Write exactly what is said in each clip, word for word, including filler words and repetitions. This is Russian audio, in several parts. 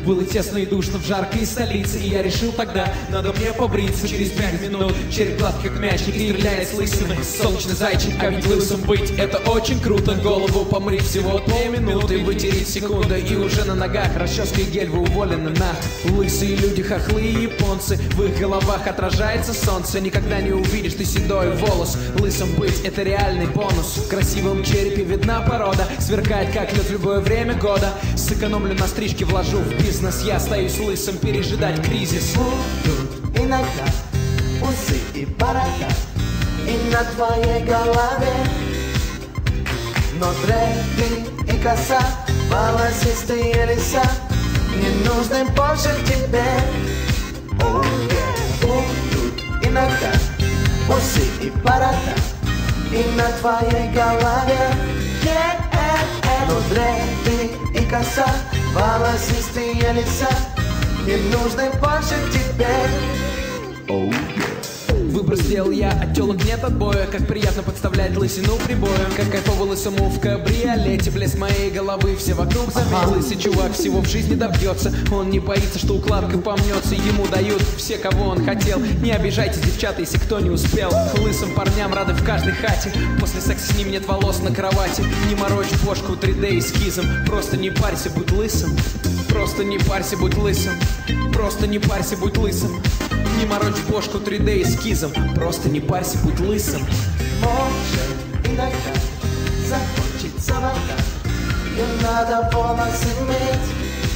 Было тесно и душно в жаркой столице, и я решил тогда, надо мне побриться. Через пять минут череп гладкий как мячик и стреляет с лысины солнечный зайчик. А ведь лысым быть это очень круто. Голову помри всего две минуты, вытереть секунду, и уже на ногах расческа и гель, вы уволены на. Лысые люди, хохлы и японцы, в их головах отражается солнце. Никогда не увидишь ты седой волос. Лысым быть это реальный бонус. В красивом черепе видна порода, сверкает как лед в любое время года. Сэкономлю на стрижке, вложу в бизнес. Я остаюсь лысым, пережидать кризис. Будут иногда усы и борода и на твоей голове, но дреды и коса, волосистые леса не нужны больше тебе. Oh, yeah. Будут иногда усы и борода и на твоей голове, yeah. Но дреды и коса, волосистые леса не нужны больше тебе. Oh, yeah. Выбор сделал я, от тёлок нет отбоя. Как приятно подставлять лысину прибоем. Как кайфово лысому в кабриолете. Блеск моей головы все вокруг заметил. Лысый чувак всего в жизни добьется. Он не боится, что укладка помнется. Ему дают все, кого он хотел. Не обижайтесь, девчата, если кто не успел. Лысым парням рады в каждой хате. После секса с ним нет волос на кровати. Не морочь бошку три дэ эскизом. Просто не парься, будь лысым. Просто не парься, будь лысым. Просто не парься, будь лысым. Не морочь бошку три дэ эскизом. Просто не парься, будь лысым. Может иногда закончится вода, и надо волосы мыть.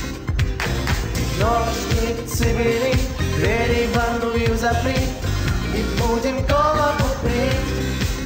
Ножницы бери, двери в ванную запри, и будем голову брить.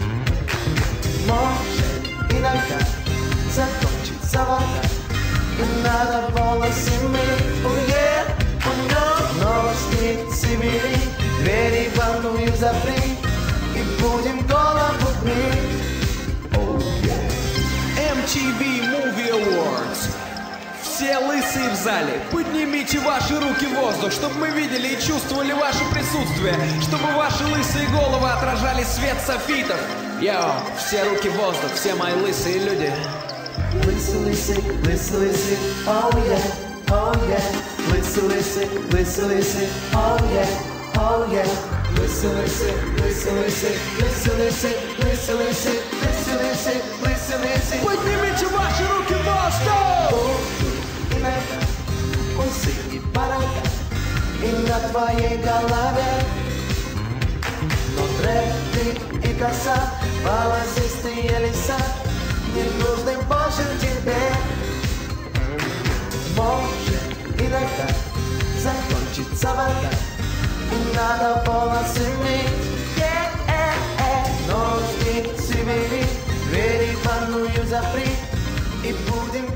Может иногда закончится вода, и надо волосы мыть. Oh, yeah. Oh, no. Ножницы бери, двери в ванную запри, и будем голову брить. Oh, yeah. эм ти ви Movie Awards. Все лысые в зале, поднимите ваши руки в воздух, чтобы мы видели и чувствовали ваше присутствие, чтобы ваши лысые головы отражали свет софитов. Йоу, все руки в воздух, все мои лысые люди. Лысый, лысый, лысый, лысый, oh yeah, oh yeah. Listen, listen, listen, listen, oh yeah, oh yeah. Listen, listen, listen, listen, listen, listen, listen, listen, listen, listen, listen, listen. Поднимите ваши руки в воздух! Иногда усы и борода и на твоей голове, но дреды и коса, волосистые леса не нужны больше тебе. Может иногда закончится вода, и надо волосы мыть. Ножницы бери, двери в ванную запри, и будем